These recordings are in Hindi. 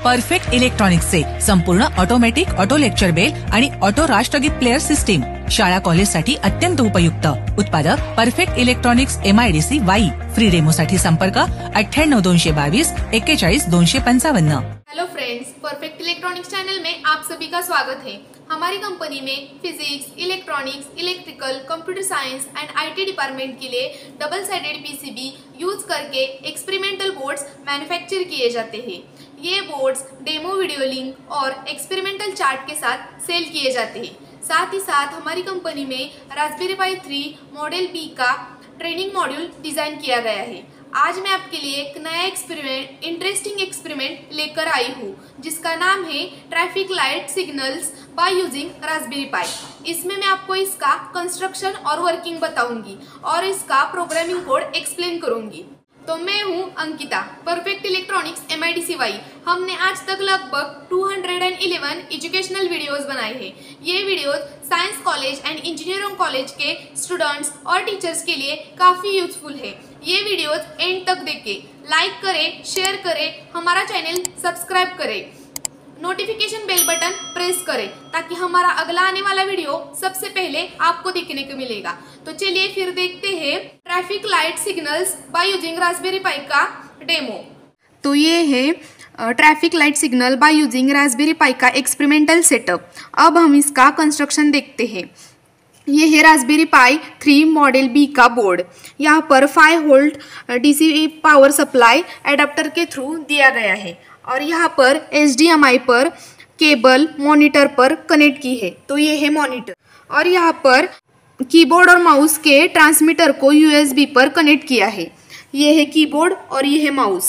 परफेक्ट इलेक्ट्रॉनिक्स से संपूर्ण ऑटोमॅटिक ऑटो लेक्चर बेल आणि ऑटो राष्ट्रगीत प्लेअर सिस्टीम शाळा कॉलेजसाठी अत्यंत उपयुक्त। उत्पादक perfect electronics MIDC Wai. Free डेमोसाठी संपर्क 98 222 41 255। Hello friends, perfect electronics channel में आप सभी का स्वागत है। हमारी कंपनी में physics, electronics, electrical, computer science and IT department के लिए डबल साइडेड PCB यूज करके एक्सपेरिमेंटल बोर्ड्स मैन्युफैक्चर किए जाते हैं। ये बोर्ड्स डेमो वीडियो लिंक और एक्सपेरिमेंटल चार्ट के साथ सेल किए जाते हैं। साथ ही साथ हमारी कंपनी में रास्पबेरी पाई 3 मॉडल B का ट्रेनिंग मॉड्यूल डिजाइन किया गया है। आज मैं आपके लिए एक नया इंटरेस्टिंग एक्सपेरिमेंट लेकर आई हूँ, जिसका नाम है traffic light signals by using Raspberry Pi. इसमें मैं आपको इसका कंस्ट्रक्शन और वर्किंग बताऊंगी और इसका प्रोग्रामिंग कोड एक्सप्लेन करूंगी। तो मैं हूँ Ankita, perfect electronics MIDC Wai. हमने आज तक लगभग 211 एजुकेशनल वीडियोस बनाए हैं। ये videos science college and engineering college के स्टूडेंट्स और टीचर्स के लिए काफ़ी यूजफुल है। ये वीडियोस एंड तक देखें, लाइक करें, शेयर करें, हमारा चैनल सब्सक्राइब करें, नोटिफिकेशन बेल बटन प्रेस करें ताकि हमारा अगला आने वाला वीडियो सबसे पहले आपको देखने को मिलेगा। तो चलिए फिर देखते हैं traffic light signals by using Raspberry Pi का डेमो। तो ये है traffic light signal by using Raspberry Pi का एक्सपेरिमेंटल सेटअप। अब हम इसका कंस्ट्रक्शन देखते हैं। ये है रास्पबेरी पाई 3 मॉडल B का बोर्ड। यहाँ पर 5 volt DC power supply adapter के थ्रू दिया गया है और यहाँ पर HDMI पर केबल मॉनिटर पर कनेक्ट की है। तो ये है मॉनिटर और यहाँ पर कीबोर्ड और माउस के ट्रांसमीटर को USB पर कनेक्ट किया है। ये है कीबोर्ड और ये है माउस।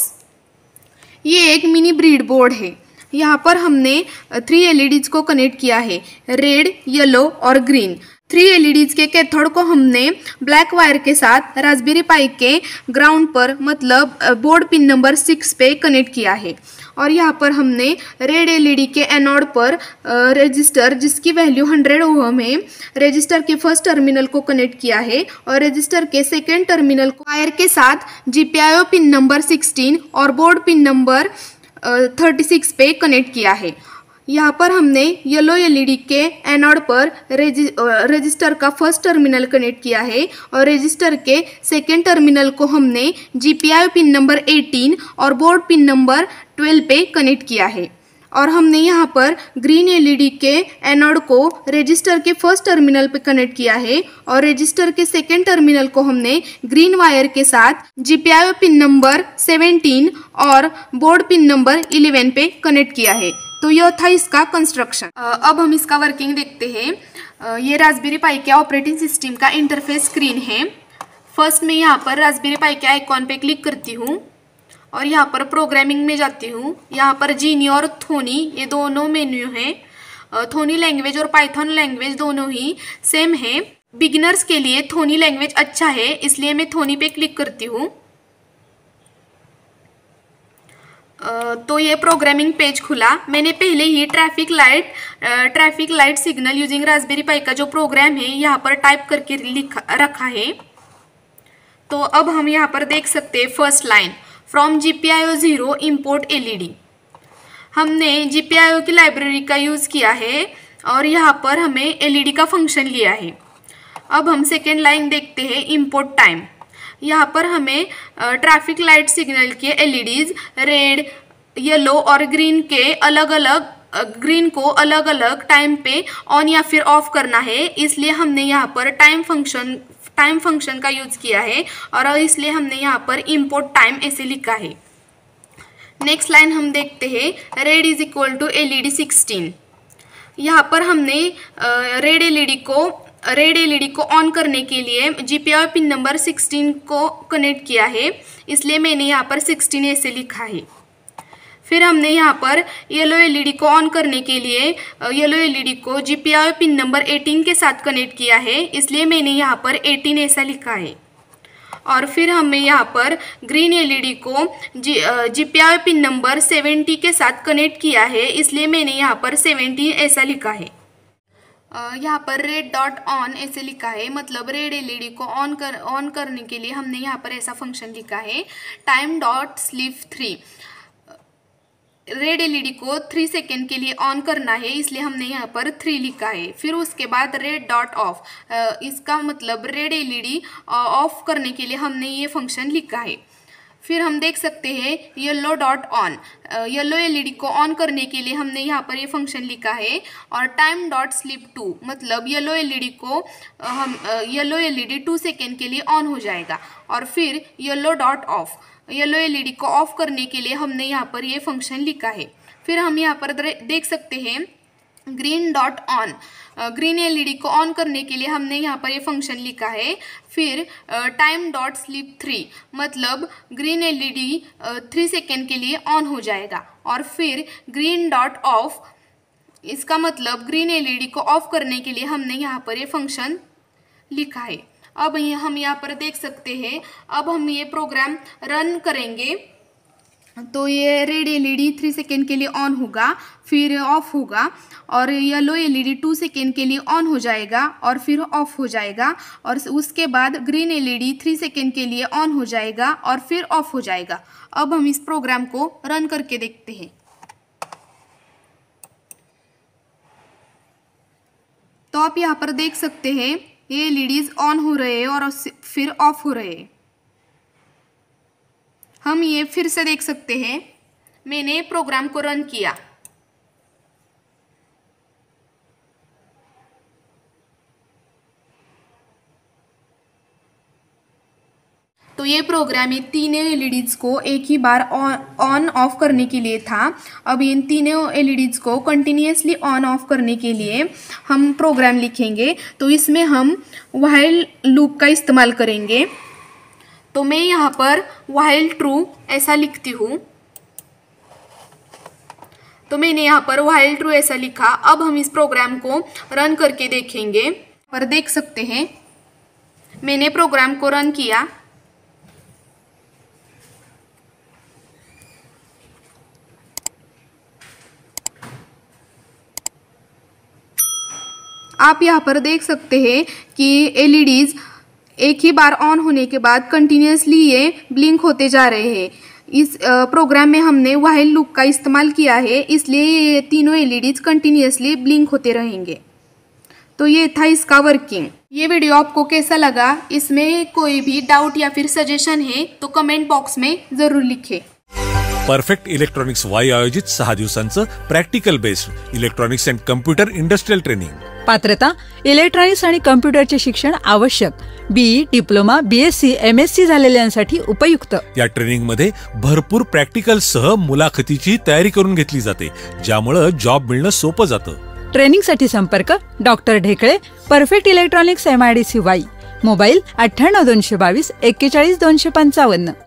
ये एक मिनी ब्रीड बोर्ड है। यहाँ पर हमने 3 LEDs को कनेक्ट किया है, रेड, येलो और ग्रीन। 3 LEDs के कैथोड को हमने ब्लैक वायर के साथ रास्पबेरी पाई के ग्राउंड पर मतलब बोर्ड पिन नंबर 6 पे कनेक्ट किया है। और यहाँ पर हमने रेड LED के एनोड पर रजिस्टर जिसकी वैल्यू 100 ओम है, रजिस्टर के फर्स्ट टर्मिनल को कनेक्ट किया है और रजिस्टर के सेकेंड टर्मिनल को वायर के साथ GPIO पिन नंबर 16 और बोर्ड पिन नंबर 36 पे कनेक्ट किया है। यहाँ पर हमने येलो LED के एनोड पर रजिस्टर का फर्स्ट टर्मिनल कनेक्ट किया है और रजिस्टर के सेकेंड टर्मिनल को हमने GPIO पिन नंबर 18 और बोर्ड पिन नंबर 12 पे कनेक्ट किया है। और हमने यहाँ पर ग्रीन LED के एनोड को रजिस्टर के फर्स्ट टर्मिनल पे कनेक्ट किया है और रजिस्टर के सेकेंड टर्मिनल को हमने ग्रीन वायर के साथ GPIO पिन नंबर 17 और बोर्ड पिन नंबर 11 पे कनेक्ट किया है। तो यह था इसका कंस्ट्रक्शन। अब हम इसका वर्किंग देखते हैं। ये रास्पबेरी पाई के ऑपरेटिंग सिस्टम का इंटरफेस स्क्रीन है। फर्स्ट में यहाँ पर रास्पबेरी पाई के आइकॉन पे क्लिक करती हूँ और यहाँ पर प्रोग्रामिंग में जाती हूँ। यहाँ पर जीनी और थोनी ये दोनों मेन्यू हैं। थोनी लैंग्वेज और पाइथन लैंग्वेज दोनों ही सेम है। बिगिनर्स के लिए थोनी लैंग्वेज अच्छा है, इसलिए मैं थोनी पे क्लिक करती हूँ। तो ये प्रोग्रामिंग पेज खुला। मैंने पहले ही traffic light signal using Raspberry Pi का जो प्रोग्राम है यहाँ पर टाइप करके रखा है। तो अब हम यहाँ पर देख सकते हैं first line from GPIO 0 import LED। हमने GPIO की लाइब्रेरी का यूज़ किया है और यहाँ पर हमें LED का फंक्शन लिया है। अब हम सेकेंड लाइन देखते हैं इम्पोर्ट टाइम। यहाँ पर हमें ट्रैफिक लाइट सिग्नल के LEDs रेड, येलो और ग्रीन को अलग अलग टाइम पे ऑन या फिर ऑफ करना है। इसलिए हमने यहाँ पर टाइम फंक्शन का यूज किया है और इसलिए हमने यहाँ पर इम्पोर्ट टाइम ऐसे लिखा है। नेक्स्ट लाइन हम देखते हैं red is equal to LED 16। यहाँ पर हमने रेड LED को ऑन करने के लिए GPIO पिन नंबर 16 को कनेक्ट किया है, इसलिए मैंने यहाँ पर 16 ऐसे लिखा है। फिर हमने यहाँ पर येलो LED को ऑन करने के लिए येलो LED को GPIO पिन नंबर 18 के साथ कनेक्ट किया है, इसलिए मैंने यहाँ पर 18 ऐसा लिखा है। और फिर हमें यहाँ पर ग्रीन LED को GPIO पिन नंबर 70 के साथ कनेक्ट किया है, इसलिए मैंने यहाँ पर 70 ऐसा लिखा है। यहाँ पर रेड डॉट ऑन ऐसे लिखा है, मतलब रेड LED को ऑन करने के लिए हमने यहाँ पर ऐसा फंक्शन लिखा है time dot sleep 3। Red LED को 3 सेकेंड के लिए ऑन करना है, इसलिए हमने यहाँ पर 3 लिखा है। फिर उसके बाद रेड डॉट ऑफ, इसका मतलब रेड एलईडी ऑफ करने के लिए हमने ये फंक्शन लिखा है। फिर हम देख सकते हैं yellow dot on, yellow LED को ऑन करने के लिए हमने यहाँ पर ये फंक्शन लिखा है। और टाइम डॉट स्लीप 2, मतलब येलो एलईडी 2 सेकेंड के लिए ऑन हो जाएगा। और फिर yellow dot off, yellow LED को ऑफ करने के लिए हमने यहाँ पर ये फंक्शन लिखा है। फिर हम यहाँ पर देख सकते हैं green dot on, green LED को ऑन करने के लिए हमने यहाँ पर ये फंक्शन लिखा है। फिर टाइम डॉट स्लीप 3, मतलब ग्रीन एलईडी 3 सेकेंड के लिए ऑन हो जाएगा। और फिर ग्रीन डॉट ऑफ, इसका मतलब ग्रीन एलईडी को ऑफ करने के लिए हमने यहाँ पर ये फंक्शन लिखा है। अब हम यहाँ पर देख सकते हैं, अब हम ये प्रोग्राम रन करेंगे तो ये रेड एलईडी 3 सेकेंड के लिए ऑन होगा, फिर ऑफ होगा। और येलो एलईडी 2 सेकेंड के लिए ऑन हो जाएगा और फिर ऑफ हो जाएगा। और उसके बाद ग्रीन एलईडी 3 सेकेंड के लिए ऑन हो जाएगा और फिर ऑफ हो जाएगा। अब हम इस प्रोग्राम को रन करके देखते हैं। तो आप यहाँ पर देख सकते हैं ये एलईडीज ऑन हो रहे हैं और फिर ऑफ हो रहे हैं। हम ये फिर से देख सकते हैं, मैंने प्रोग्राम को रन किया तो ये प्रोग्राम इन तीनों एलईडीज को एक ही बार ऑन ऑफ करने के लिए था। अब इन तीनों एलईडीज को कंटिन्यूसली ऑन ऑफ करने के लिए हम प्रोग्राम लिखेंगे। तो इसमें हम व्हाइल लूप का इस्तेमाल करेंगे। तो मैं यहाँ पर व्हाइल ट्रू ऐसा लिखती हूँ। तो मैंने यहाँ पर व्हाइल ट्रू ऐसा लिखा। अब हम इस प्रोग्राम को रन करके देखेंगे। पर देख सकते हैं मैंने प्रोग्राम को रन किया। आप यहाँ पर देख सकते हैं कि एलईडीज एक ही बार ऑन होने के बाद कंटिन्यूसली ये ब्लिंक होते जा रहे हैं। इस प्रोग्राम में हमने व्हाइल लूप का इस्तेमाल किया है, इसलिए ये तीनों एलईडीज कंटिन्यूसली ब्लिंक होते रहेंगे। तो ये था इसका वर्किंग। ये वीडियो आपको कैसा लगा, इसमें कोई भी डाउट या फिर सजेशन है तो कमेंट बॉक्स में जरूर लिखें। परफेक्ट इलेक्ट्रॉनिक्स वाई आयोजित 6 दिवसांचं practical based electronics and computer industrial training. पात्रता इलेक्ट्रॉनिक्स आणि कम्प्युटरचे शिक्षण आवश्यक, बीई, डिप्लोमा, बीएससी, एमएससी झालेल्यांसाठी उपयुक्त। या ट्रेनिंग मध्ये भरपूर प्रॅक्टिकल सह मुलाखतीची तयारी करून घेतली जाते, ज्यामुळे जॉब मिळणं सोपं जातं। ट्रेनिंग साठी संपर्क doctor Dhekle, perfect electronics MIDC Wai, mobile 98 222 41 255।